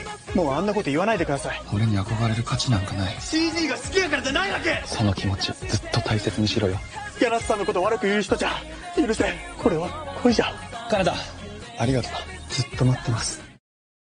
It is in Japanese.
もうあんなこと言わないでください。 俺に憧れる価値なんかない。 CG が好きやからじゃないわけ。 その気持ちずっと大切にしろよ。 柳瀬さんのこと悪く言う人じゃ許せん。これは恋じゃ。 金田ありがとう。ずっと待ってます。